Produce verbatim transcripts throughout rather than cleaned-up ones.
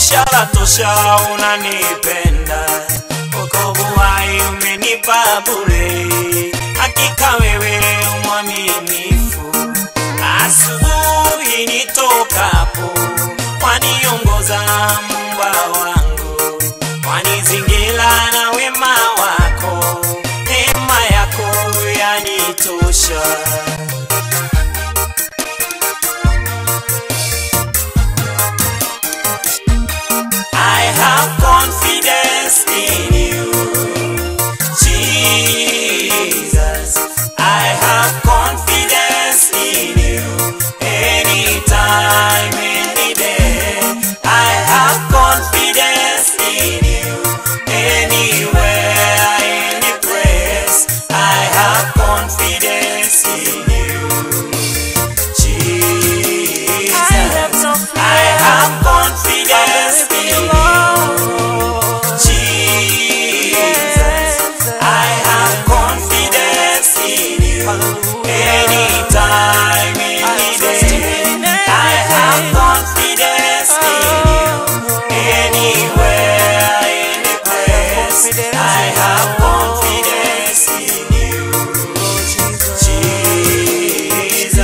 ishara tosha unanipenda, wokovu hai umenipa bure. Hakika wewe mwaminifu, asubuhi nitokapo waniongoza Muumba wangu, wanizingira na wema wako, neema yako yanitosha. I have confidence in you, Jesus. I have confidence in you, anytime, any day. I have confidence in you, anywhere, any place. I have confidence in you, Jesus. I have no fear. I have confidence in you, Jesus. I have confidence in you, anytime, any day. I have confidence in you, anywhere, any place. I have confidence in you, Jesus.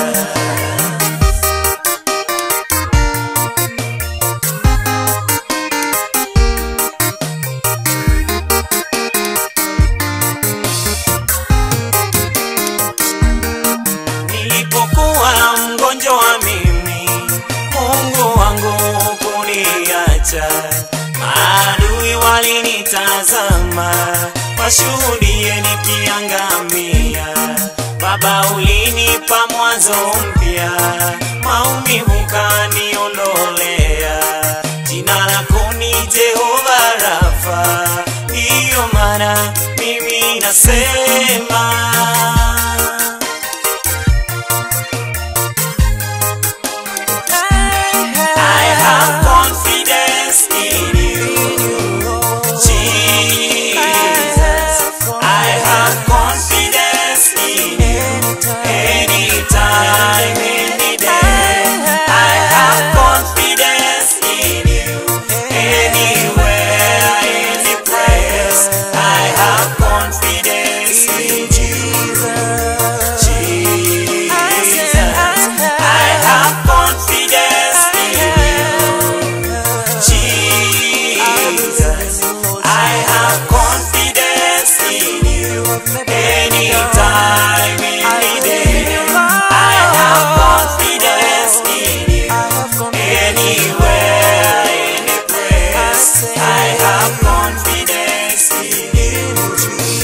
Nilipokuwa mgonjwa mimi, Mungu wangu kuniacha. Maadui walinitazama, washuhudie nikiangamia. Baba ulinipa mwanzo mpya, maumivu kaniondolea. Jina lako ni Jehova Rafa, ndiyo maana mimi nasema I have confidence in you, Jesus. I have confidence in you, anytime, any day. I have confidence in you, anywhere, any place. I have confidence in you, Jesus. I have confidence in you, Jesus. I have confidence in you, anytime, any day. I have confidence in you, anywhere, any place. I have confidence in you,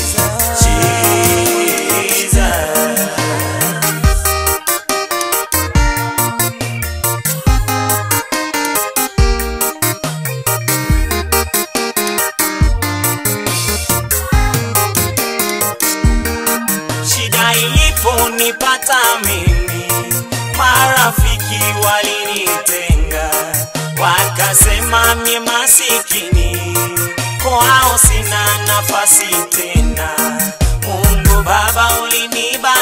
Jesus. Shida iliponipata mimi, marafiki walinitenga, wakasema mimi masikini, kwao sina nafasi tena. Mungu Baba ulinibariki,